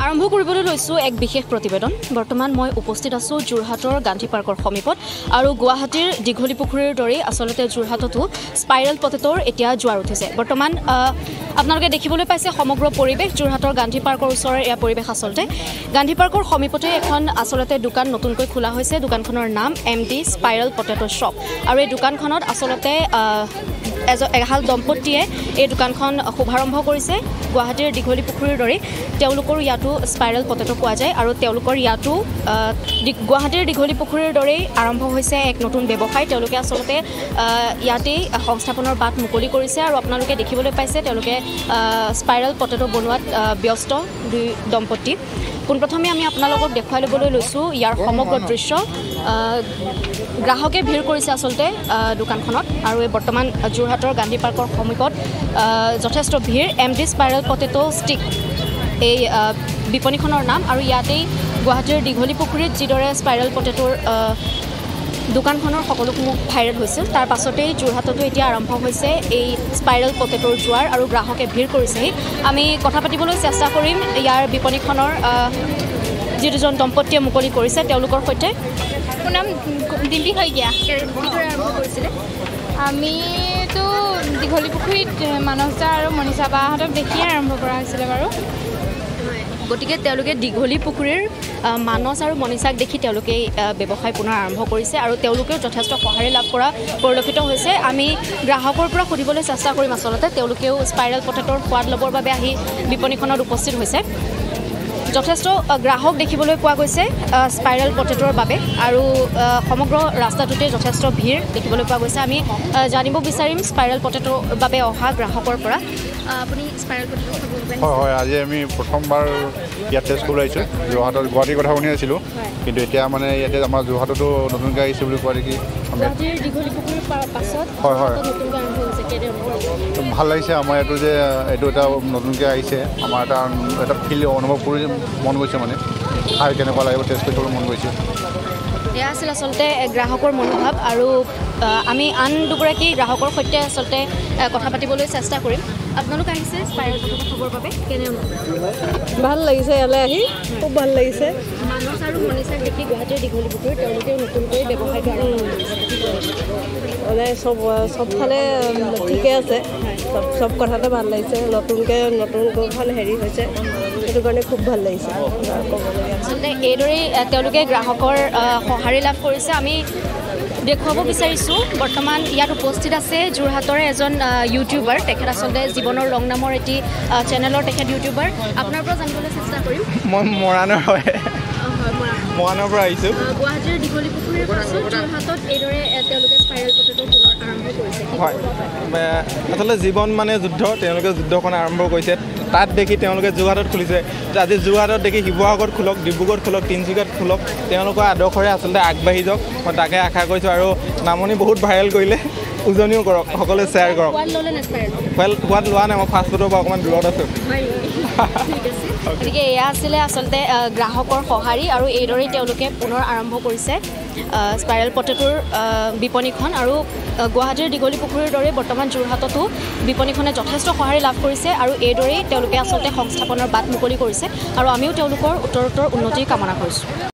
আৰম্ভ কৰিবলৈ লৈছো এক বিশেষ প্ৰতিবেদন বৰ্তমান মই উপস্থিত আছো যোৰহাটৰ গান্ধী পাৰ্কৰ সমীপত আৰু গুৱাহাটীৰ দীঘলী পুখুৰীৰ দৰে আসলতে যোৰহাটতো স্পাইৰাল পটেটোৰ এতিয়া জোৱাৰ উঠিছে বৰ্তমান আপোনালোকে দেখিবলৈ পাইছে সমগ্ৰ পৰিবেশ যোৰহাটৰ গান্ধী পাৰ্কৰ ওচৰৰ এয়া পৰিবেশ আসলতে গান্ধী পাৰ্কৰ সমীপতে এখন আসলতে দোকান নতুনকৈ খোলা হৈছে দোকানখনৰ নাম এমডি স্পাইৰাল পটেটো শ্বপ আৰু এই দোকানখনত আসলতে এহাল দম্পতীয়ে এই দোকানখন শুভাৰম্ভ কৰিছে গুৱাহাটীৰ দীঘলী পুখুৰীৰ দৰে তেওঁলোকৰ ইয়াতো স্পাইৰাল পটেটো পোৱা যায় আৰু তেওঁলোকৰ ইয়াতো গুৱাহাটীৰ দীঘলী পুখুৰীৰ দৰে আৰম্ভ হৈছে এক নতুন ব্যৱসায় তেওঁলোকে আসলতে ইয়াতেই সংস্থাপনৰ বাট মুকলি কৰিছে আৰু আপোনালোকে দেখিবলৈ পাইছে তেওঁলোকে স্পাইৰাল পটেটো বনোৱাত ব্যস্ত দুই দম্পতী পোনপ্ৰথমে আমি আপোনালোকক দেখুৱাই ল'বলৈ লৈছোঁ ইয়াৰ সমগ্ৰ দৃশ্য গ্ৰাহকে ভিৰ কৰিছে আসলতে দোকানখনত আৰু এই বৰ্তমান যোৰহাটৰ গান্ধী পাৰ্কৰ সমীপত যথেষ্ট ভিৰ এমডি স্পাইৰাল পটেটো ষ্টিক এই বিপণীখনৰ নাম আৰু ইয়াতেই গুৱাহাটীৰ দীঘলী পুখুৰীত যিদৰে স্পাইৰাল পটেটোৰ দোকানখনৰ সকলোসমূহ ভাইৰেল হৈছিল তাৰ পাছতেই যোৰহাটতো এতিয়া আৰম্ভ হৈছে এই স্পাইৰাল পটেটোৰ জোৱাৰ আৰু গ্ৰাহকে ভিৰ কৰিছেহি আমি কথা পাতিবলৈ চেষ্টা কৰিম ইয়াৰ বিপণীখনৰ যি দুজন দম্পতীয়ে মুকলি কৰিছে তেওঁলোকৰ সৈতে নাম দিল্লী শইকীয়া কিদৰে আৰম্ভ কৰিছিলে আমিতো দীঘলী পুখুৰীত মানসদা আৰু মনীষা বাহঁতক দেখিয়ে আৰম্ভ কৰা হৈছিলে বাৰু গতিকে তেওঁলোকে দীঘলী পুখুৰীৰ মানস আৰু মনীষাক দেখি তেওঁলোকে ব্যৱসায় পুনৰ আৰম্ভ কৰিছে আৰু তেওঁলোকেও যথেষ্ট সঁহাৰি লাভ কৰা পৰিলক্ষিত হৈছে আমি গ্ৰাহকৰ পৰা সুধিবলৈ চেষ্টা কৰিম আচলতে তেওঁলোকেও স্পাইৰাল পটেটোৰ সোৱাদ ল'বৰ বাবে আহি বিপণীখনত উপস্থিত হৈছে যথেষ্ট গ্ৰাহক দেখিবলৈ পোৱা গৈছে স্পাইৰাল পটেটোৰ বাবে আৰু সমগ্ৰ ৰাস্তাটোতে যথেষ্ট ভিৰ দেখিবলৈ পোৱা গৈছে আমি জানিব বিচাৰিম স্পাইৰাল পটেটোৰ বাবে অহা গ্ৰাহকৰ পৰা আপুনি স্পাইৰাল পটেটো হয় আজি আমি প্ৰথমবাৰ ইয়াত টেষ্ট কৰিবলৈ আহিছোঁ যোৰহাটৰ গুৱাহাটীৰ কথা শুনি আছিলোঁ কিন্তু এতিয়া মানে ইয়াতে আমাৰ যোৰহাটতো নতুনকৈ আহিছে বুলি কোৱা দেখি হয় হয় ভাল লাগিছে আমাৰ এইটো যে এইটো এটা নতুনকৈ আহিছে আমাৰ এটা ফিল অনুভৱ কৰি মন গৈছে মানে খাই কেনেকুৱা লাগিব টেষ্ট কৰিবলৈ মন গৈছে এয়া আছিল আচলতে গ্ৰাহকৰ মনোভাৱ আৰু আমি আন দুগৰাকী গ্ৰাহকৰ সৈতে আচলতে কথা পাতিবলৈ চেষ্টা কৰিম আপোনালোক আহিছে স্পাইৰাল পটেটো খাবৰ বাবে কেনে ভাল লাগিছে ইয়ালৈ আহি খুব ভাল লাগিছে মানস আৰু মনীষাক দেখি গুৱাহাটীৰ দীঘলী পুখুৰীত তেওঁলোকেও নতুনকৈ ব্যৱসায়টো আৰম্ভ কৰিছে মানে চবফালে ঠিকে আছে চব কথাতে ভাল লাগিছে নতুনকৈ ভাল হেৰি হৈছে সেইটো কাৰণে খুব ভাল লাগিছে আচলতে এইদৰেই তেওঁলোকে গ্ৰাহকৰ সঁহাৰি লাভ কৰিছে আমি দেখুৱাব বিচাৰিছোঁ বৰ্তমান ইয়াত উপস্থিত আছে যোৰহাটৰ এজন ইউটিউবাৰ তেখেত আচলতে জীৱনৰ ৰং নামৰ এটি চেনেলৰ তেখেত ইউটিউবাৰ আপোনাৰ পৰা জানিবলৈ চেষ্টা কৰিম মই মৰাণৰ মৰাণৰ পৰা আহিছোঁ গুৱাহাটীৰ দীঘলী পুখুৰীৰ পাছত যোৰহাটত এইদৰে তেওঁলোকে স্পাইৰাল পটেটো পুনৰ আৰম্ভ কৰিছে হয় আচলতে জীৱন মানে যুদ্ধ তেওঁলোকে যুদ্ধখন আৰম্ভ কৰিছে তাত দেখি তেওঁলোকে যোৰহাটত খুলিছে আজি যোৰহাটত দেখি শিৱসাগৰত খোলক ডিব্ৰুগড়ত খোলক তিনিচুকীয়াত খোলক তেওঁলোকৰ আদৰ্শৰে আচলতে আগবাঢ়ি যাওক মই তাকে আশা কৰিছোঁ আৰু নামনি বহুত ভাইৰেল কৰিলে উজনিও কৰক সকলোৱে শ্বেয়াৰ কৰক সোৱাদ লোৱা নাই মই ফাষ্ট ফুডৰ পৰা অকণমান দূৰত আছোঁ গতিকে এয়া আছিলে আচলতে গ্ৰাহকৰ সঁহাৰি আৰু এইদৰেই তেওঁলোকে পুনৰ আৰম্ভ কৰিছে স্পাইৰাল পটেটোৰ বিপণীখন আৰু গুৱাহাটীৰ দীঘলী পুখুৰীৰ দৰে বৰ্তমান যোৰহাটতো বিপণীখনে যথেষ্ট সঁহাৰি লাভ কৰিছে আৰু এইদৰেই তেওঁলোকে আচলতে সংস্থাপনৰ বাট মুকলি কৰিছে আৰু আমিও তেওঁলোকৰ উত্তৰোত্তৰ উন্নতিৰ কামনা কৰিছোঁ